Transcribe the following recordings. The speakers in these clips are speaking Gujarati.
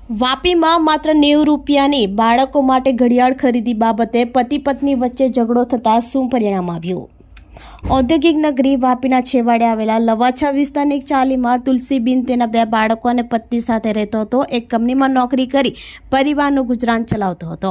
વાપીમાં માત્ર 90 રૂપિયાની બાળકો માટે ઘડિયાળ ખરીદી બાબતે પતિ પત્ની વચ્ચે ઝઘડો થતાં શું પરિણામ આવ્યું? ઔદ્યોગિક નગરી વાપીના છેવાડે આવેલા લવાછા વિસ્તારની એક ચાલીમાં તુલસીબેન તેના 2 બાળકો અને પત્ની સાથે રહેતો હતો. એક કંપનીમાં નોકરી કરી પરિવારનું ગુજરાન ચલાવતો હતો.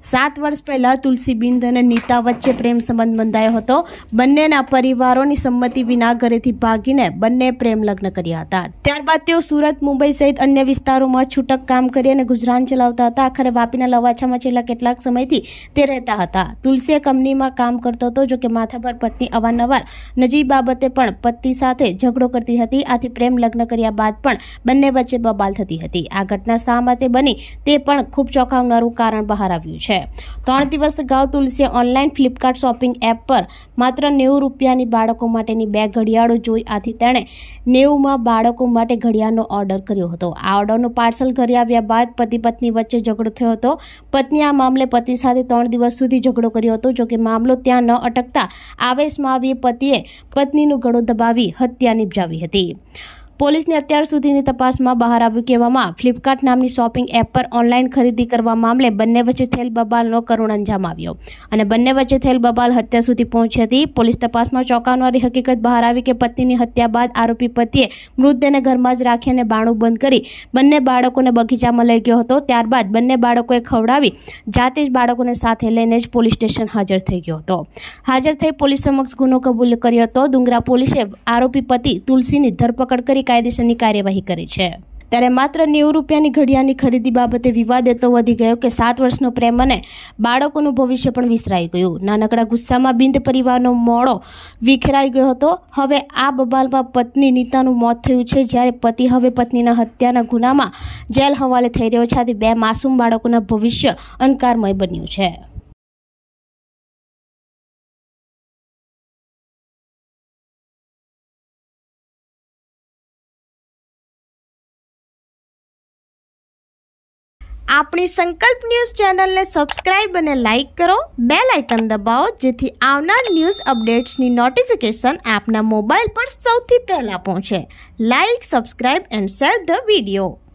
7 વર્ષ પહેલા તુલસીબેન અને નીતા વચ્ચે પ્રેમ સંબંધ બંધાયો હતો. બંનેના પરિવારોની સંમતિ વિના ઘરેથી ભાગીને બંને પ્રેમ લગ્ન કર્યા હતા. ત્યારબાદ તેઓ સુરત, મુંબઈ સહિત અન્ય વિસ્તારોમાં છૂટક કામ કરી અને ગુજરાન ચલાવતા હતા. આખરે વાપીના લવાછામાં છેલ્લા કેટલાક સમયથી તે રહેતા હતા. તુલસીએ કંપનીમાં કામ કરતો હતો, જો કે માથાભર પત્ની અવારનવાર નજીક બાબતે પણ પતિ સાથે ઝઘડો કરતી હતી. આથી પ્રેમ લગ્ન કર્યા બાદ પણ બંને વચ્ચે બબાલ થતી હતી. આ ઘટના શા માટે બની તે પણ ખૂબ ચોંકાવનારું કારણ બહાર આવ્યું છે. 3 દિવસ અગાઉ તુલસીએ ઓનલાઈન ફ્લિપકાર્ટ શોપિંગ એપ પર માત્ર 90 રૂપિયાની બાળકો માટેની 2 ઘડિયાળો જોઈ. આથી તેણે 90માં બાળકો માટે ઘડિયાળનો ઓર્ડર કર્યો હતો. આ ઓર્ડરનું પાર્સલ ઘરે આવ્યા બાદ પતિ પત્ની વચ્ચે ઝઘડો થયો હતો. પત્ની આ મામલે પતિ સાથે 3 દિવસ સુધી ઝઘડો કર્યો હતો. જો કે મામલો ત્યાં ન અટકતા આવેશમાં આવી પતિએ પત્નીનું ગળું દબાવી હત્યા નિપજાવી હતી. પોલીસની અત્યાર સુધીની તપાસમાં બહાર આવ્યું કહેવામાં ફ્લિપકાર્ટ નામની શોપિંગ એપ પર ઓનલાઈન ખરીદી કરવા મામલે બંને વચ્ચે થયેલ બબાલનો કરુણ અંજામ આવ્યો અને બંને વચ્ચે થયેલ બબાલ હત્યા સુધી પહોંચી હતી. પોલીસ તપાસમાં ચોંકાવનારી હકીકત બહાર આવી કે પત્નીની હત્યા બાદ આરોપી પતિએ મૃતદેહને ઘરમાં જ રાખી અને બારણું બંધ કરી બંને બાળકોને બગીચામાં લઈ ગયો હતો. ત્યારબાદ બંને બાળકોએ ખવડાવી જાતે જ બાળકોને સાથે લઈને જ પોલીસ સ્ટેશન હાજર થઈ ગયો હતો. હાજર થઈ પોલીસ સમક્ષ ગુનો કબૂલ કર્યો હતો. ડુંગરા પોલીસે આરોપી પતિ તુલસીની ધરપકડ કરી કાયદેસરની કાર્યવાહી કરી છે. ત્યારે માત્ર 90 રૂપિયાની ઘડિયાળની ખરીદી બાબતે વિવાદ એટલો વધી ગયો કે 7 વર્ષનો પ્રેમ અને બાળકોનું ભવિષ્ય પણ વિસરાઈ ગયું. નાનકડા ગુસ્સામાં બિંદ પરિવારનો મોડો વિખેરાઈ ગયો હતો. હવે આ બબાલમાં પત્ની નીતાનું મોત થયું છે, જ્યારે પતિ હવે પત્નીના હત્યાના ગુનામાં જેલ હવાલે થઈ રહ્યો છે. આથી 2 માસૂમ બાળકોના ભવિષ્ય અંધકારમય બન્યું છે. આપણી સંકલ્પ ન્યૂઝ ચેનલને સબસ્ક્રાઇબ અને લાઇક કરો. બેલ આઇકન દબાવો જેથી આવનાર ન્યૂઝ અપડેટ્સની નોટિફિકેશન આપના મોબાઈલ પર સૌથી પહેલા પહોંચે. Like, subscribe and share the video.